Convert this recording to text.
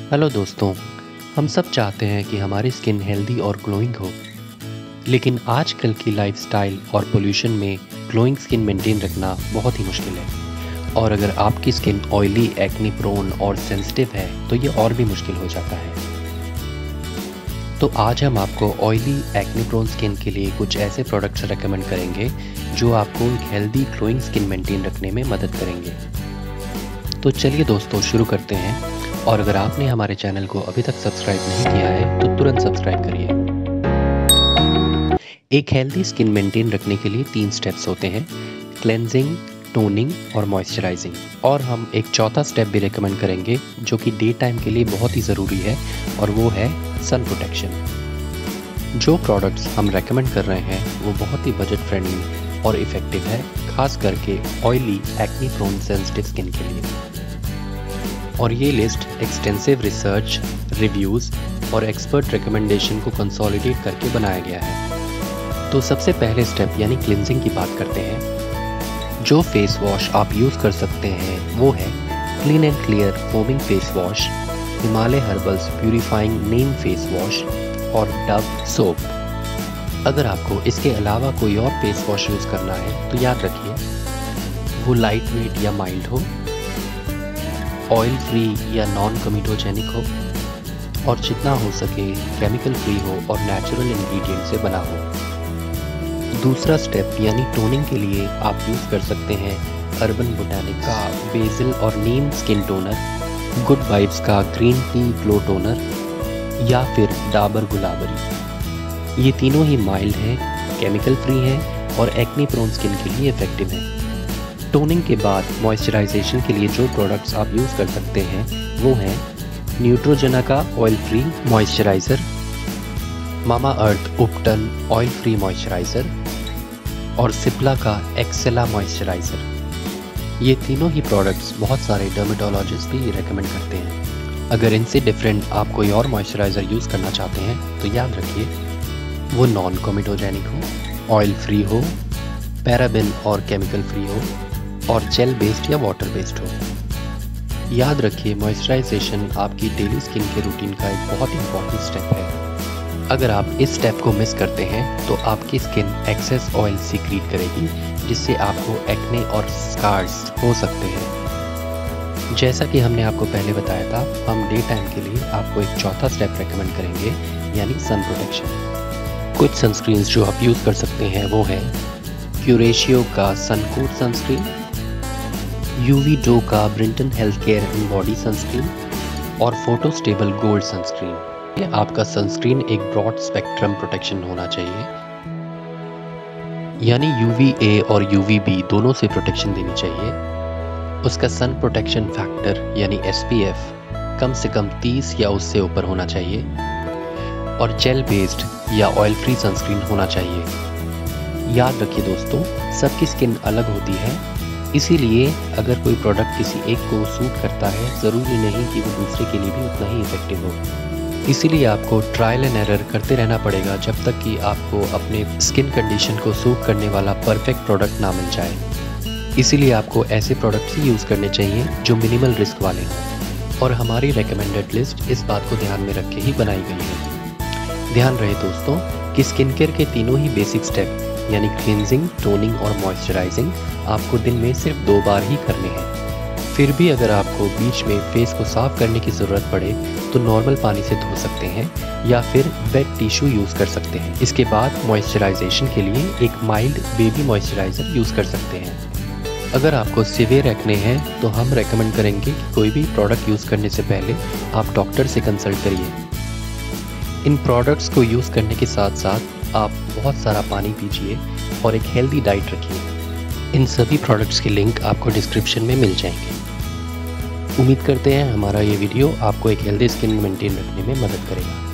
Hello दोस्तों, हम सब चाहते हैं कि हमारी स्किन हेल्दी और ग्लोइंग हो, लेकिन आजकल की लाइफस्टाइल और पोल्यूशन में ग्लोइंग स्किन मेंटेन रखना बहुत ही मुश्किल है। और अगर आपकी स्किन ऑयली, एक्ने प्रोन और सेंसिटिव है तो ये और भी मुश्किल हो जाता है। तो आज हम आपको ऑयली, एक्ने प्रोन स्किन के लिए कुछ ऐसे प्रोडक्ट्स रेकमेंड करेंगे जो आपको एक हेल्दी ग्लोइंग स्किन मेंटेन रखने में मदद करेंगे। तो चलिए दोस्तों, शुरू करते हैं। और अगर आपने हमारे चैनल को अभी तक सब्सक्राइब नहीं किया है तो तुरंत सब्सक्राइब करिए। एक हेल्दी स्किन मेंटेन रखने के लिए 3 स्टेप्स होते हैं: क्लेंजिंग, टोनिंग और मॉइस्चराइजिंग। और हम एक चौथा स्टेप भी रेकमेंड करेंगे जो कि डे टाइम के लिए बहुत ही ज़रूरी है, और वो है सन प्रोटेक्शन। जो प्रोडक्ट्स हम रेकमेंड कर रहे हैं वो बहुत ही बजट फ्रेंडली और इफ़ेक्टिव है, खास करके oily, acne prone, sensitive skin के लिए। और ये लिस्ट एक्सटेंसिव रिसर्च, रिव्यूज़ और एक्सपर्ट रिकमेंडेशन को कंसोलिडेट करके बनाया गया है। तो सबसे पहले स्टेप यानी क्लिनजिंग की बात करते हैं। जो फेस वॉश आप यूज़ कर सकते हैं वो है clean and clear foaming face wash, Himalaya herbals purifying neem face wash और डव सोप। अगर आपको इसके अलावा कोई और फेस वॉश यूज़ करना है तो याद रखिए वो लाइट वेट या माइल्ड हो, ऑयल फ्री या नॉन कमिटोजेनिक हो, और जितना हो सके केमिकल फ्री हो और नेचुरल इंग्रेडिएंट से बना हो। दूसरा स्टेप यानी टोनिंग के लिए आप यूज़ कर सकते हैं अर्बन बोटैनिक का बेसिल और neem skin toner, good vibes का ग्रीन टी ग्लो टोनर, या फिर डाबर गुलाबरी। ये तीनों ही माइल्ड हैं, केमिकल फ्री हैं और एक्ने प्रोन स्किन के लिए इफेक्टिव हैं। टोनिंग के बाद मॉइस्चराइजेशन के लिए जो प्रोडक्ट्स आप यूज़ कर सकते हैं वो हैं न्यूट्रोजेना का oil free moisturiser, Mamaearth ubtan oil free moisturiser और सिप्ला का एक्सेला मॉइस्चराइज़र। ये तीनों ही प्रोडक्ट्स बहुत सारे डर्मेटोलॉजिस्ट भी रेकमेंड करते हैं। अगर इनसे डिफरेंट आप कोई और मॉइस्चराइज़र यूज़ करना चाहते हैं तो याद रखिए वो नॉन कमिटोजेनिक हो, ऑयल फ्री हो, पैराबेन और केमिकल फ्री हो और जेल बेस्ड या वाटर बेस्ड हो। याद रखिए मॉइस्चराइजेशन आपकी डेली स्किन के रूटीन का एक बहुत ही इंपॉर्टेंट स्टेप है। अगर आप इस स्टेप को मिस करते हैं तो आपकी स्किन एक्सेस ऑयल सीक्रेट करेगी, जिससे आपको एक्ने और स्कार्स हो सकते हैं। जैसा कि हमने आपको पहले बताया था, हम डे टाइम के लिए आपको एक चौथा स्टेप रेकमेंड करेंगे यानी सन प्रोटेक्शन। कुछ सनस्क्रीन्स जो आप यूज़ कर सकते हैं वो है क्यूरेशियो का सनकोट सनस्क्रीन, यूवी डो का Brinton health care and body sunscreen और फोटो स्टेबल गोल्ड सनस्क्रीन। ये आपका सनस्क्रीन एक ब्रॉड स्पेक्ट्रम प्रोटेक्शन होना चाहिए, यानी UVA और UVB दोनों से प्रोटेक्शन देनी चाहिए। उसका सन प्रोटेक्शन फैक्टर यानी SPF कम से कम 30 या उससे ऊपर होना चाहिए और जेल बेस्ड या ऑयल फ्री सनस्क्रीन होना चाहिए। याद रखिए दोस्तों, सबकी स्किन अलग होती है, इसीलिए अगर कोई प्रोडक्ट किसी एक को सूट करता है ज़रूरी नहीं कि वो दूसरे के लिए भी उतना ही इफेक्टिव हो। इसीलिए आपको ट्रायल एंड एरर करते रहना पड़ेगा जब तक कि आपको अपने स्किन कंडीशन को सूट करने वाला परफेक्ट प्रोडक्ट ना मिल जाए। इसीलिए आपको ऐसे प्रोडक्ट्स ही यूज़ करने चाहिए जो मिनिमल रिस्क वाले हों, और हमारी रिकमेंडेड लिस्ट इस बात को ध्यान में रख के ही बनाई गई है। ध्यान रहे दोस्तों कि स्किन केयर के तीनों ही बेसिक स्टेप यानी क्लींजिंग, टोनिंग और मॉइस्चराइजिंग आपको दिन में सिर्फ 2 बार ही करने हैं। फिर भी अगर आपको बीच में फेस को साफ करने की ज़रूरत पड़े तो नॉर्मल पानी से धो सकते हैं या फिर वेट टिश्यू यूज़ कर सकते हैं। इसके बाद मॉइस्चराइजेशन के लिए एक माइल्ड बेबी मॉइस्चराइज़र यूज़ कर सकते हैं। अगर आपको सीवियर एक्ने है तो हम रेकमेंड करेंगे कि कोई भी प्रोडक्ट यूज़ करने से पहले आप डॉक्टर से कंसल्ट करिए। इन प्रोडक्ट्स को यूज़ करने के साथ साथ आप बहुत सारा पानी पीजिए और एक हेल्दी डाइट रखिए। इन सभी प्रोडक्ट्स के लिंक आपको डिस्क्रिप्शन में मिल जाएंगे। उम्मीद करते हैं हमारा ये वीडियो आपको एक हेल्दी स्किन मेंटेन रखने में मदद करेगा।